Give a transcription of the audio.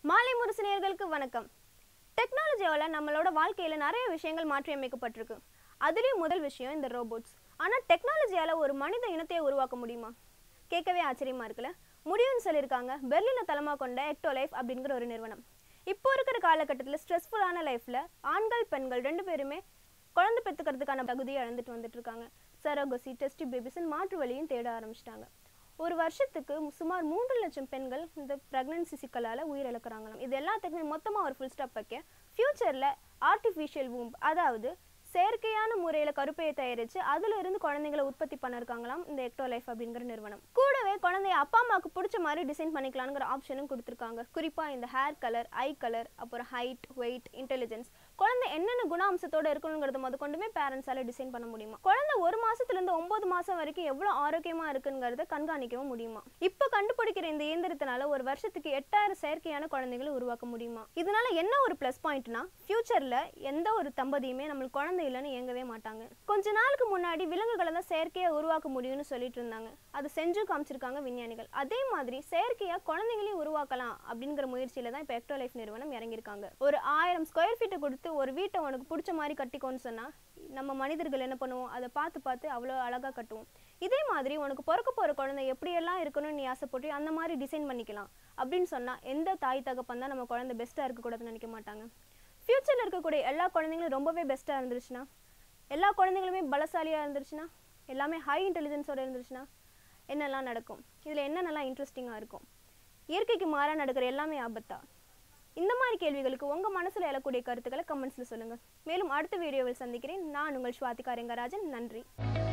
மாலை முரசு நேயர்களுக்கு வணக்கம். டெக்னாலஜியால நம்மளோட வாழ்க்கையில நிறைய விஷயங்கள் மாற்றி அமைக்கப்பட்டிருக்கு. அதுலயும் முதல் விஷயம் இந்த ரோபோட்ஸ். ஆனா டெக்னாலஜியால ஒரு மனித இனத்தை உருவாக்க முடியுமா? கேட்கவே ஆச்சரியமா இருக்குல்ல. முடியும்னு சொல்லியிருக்காங்க பெர்லினை தளமா கொண்ட எக்டோலைஃப் அப்படிங்கிற ஒரு நிறுவனம். இப்போ இருக்கிற காலகட்டத்தில் ஸ்ட்ரெஸ்ஃபுல்லான லைஃப்ல ஆண்கள் பெண்கள் ரெண்டு பேருமே குழந்தை பெற்றுக்கிறதுக்கான தகுதியை இழந்துட்டு வந்துட்டு இருக்காங்க. சரோகசி, டெஸ்டி பேபிஸ்ன்னு மாற்று வழியும் தேட ஆரம்பிச்சிட்டாங்க. ஒரு வருஷத்துக்கு சுமார் 3 லட்சம் பெண்கள் இந்த பிரெக்னன்சி சிக்கலால் உயிரிழக்கிறாங்களாம். இது எல்லாத்துக்குமே மொத்தமாக ஒரு ஃபுல் ஸ்டாப் வைக்க ஃபியூச்சரில் ஆர்டிஃபிஷியல் வூம்ப், அதாவது செயற்கையான முறையில் கருப்பையை தயாரித்து அதில் இருந்து குழந்தைங்களை உற்பத்தி பண்ணிருக்காங்களாம் இந்த எக்டோலைஃப் அப்படிங்கிற நிறுவனம். கூடவே குழந்தைய அப்பா அம்மாவுக்கு பிடிச்ச மாதிரி டிசைன் பண்ணிக்கலாங்கிற ஆப்ஷனும் கொடுத்துருக்காங்க. குறிப்பாக இந்த ஹேர் கலர், ஐ கலர், அப்புறம் ஹைட், வெயிட், இன்டெலிஜென்ஸ், குழந்தை என்னென்ன குணாம்சத்தோடு இருக்கணுங்கிறது முத கொண்டுமே பேரண்ட்ஸால் டிசைன் பண்ண முடியுமா. குழந்தை 1 மாசத்துலேருந்து 9 மாதம் வரைக்கும் எவ்வளோ ஆரோக்கியமாக இருக்குங்கிறத கண்காணிக்கவும் முடியுமா. இப்போ கண்டுபிடிக்கிற இந்த இயந்திரத்தினால ஒரு வருஷத்துக்கு 8000 செயற்கையான குழந்தைகளை உருவாக்க முடியுமா. இதனால என்ன ஒரு ப்ளஸ் பாயிண்ட்னா, ஃபியூச்சரில் எந்த ஒரு தம்பதியுமே நம்மளுக்கு குழந்தை இல்லைன்னு இயங்கவே மாட்டாங்க. கொஞ்ச நாளுக்கு முன்னாடி விலங்குகளை தான் செயற்கையாக உருவாக்க முடியும்னு சொல்லிட்டு இருந்தாங்க. அதை செஞ்சு காமிச்சிருக்காங்க விஞ்ஞானிகள். அதே மாதிரி செயற்கையாக குழந்தைகளையும் உருவாக்கலாம் அப்படிங்கிற முயற்சியில தான் இப்போ எக்டோலைஃப் நிறுவனம் இறங்கியிருக்காங்க. ஒரு 1000 ஸ்கொயர் ஃபீட்டை கொடுத்து ஒரு வீட்டை உனக்கு பிடிச்ச மாதிரி கட்டிக்கோன்னு சொன்னால் நம்ம மனிதர்கள் என்ன பண்ணுவோம், அதை பார்த்து அவ்வளோ அழகாக கட்டுவோம். இதே மாதிரி உனக்கு பிறக்க போகிற குழந்தை எப்படியெல்லாம் இருக்கணும்னு நீ ஆசைப்பட்டு அந்த மாதிரி டிசைன் பண்ணிக்கலாம் அப்படின்னு சொன்னால் எந்த தாய் தகப்பன் தான் நம்ம குழந்தை பெஸ்ட்டாக இருக்கக்கூடாதுன்னு நினைக்க மாட்டாங்க. ஃப்யூச்சரில் இருக்கக்கூடிய எல்லா குழந்தைங்களும் ரொம்பவே பெஸ்ட்டாக இருந்துருச்சுன்னா, எல்லா குழந்தைங்களுமே பலசாலியாக இருந்துருச்சுன்னா, எல்லாமே ஹை இன்டெலிஜென்ஸோடு இருந்துருச்சுன்னா என்னெல்லாம் நடக்கும், இதில் என்னென்னலாம் இன்ட்ரெஸ்டிங்காக இருக்கும், இயற்கைக்கு மாறாக நடக்கிற எல்லாமே ஆபத்தா? இந்த மாதிரி கேள்விகளுக்கு உங்கள் மனசில் எழக்கூடிய கருத்துக்களை கமெண்ட்ஸில் சொல்லுங்கள். மேலும் அடுத்த வீடியோவில் சந்திக்கிறேன். நான் உங்கள் ஸ்வாதிகா ரெங்கராஜன். நன்றி.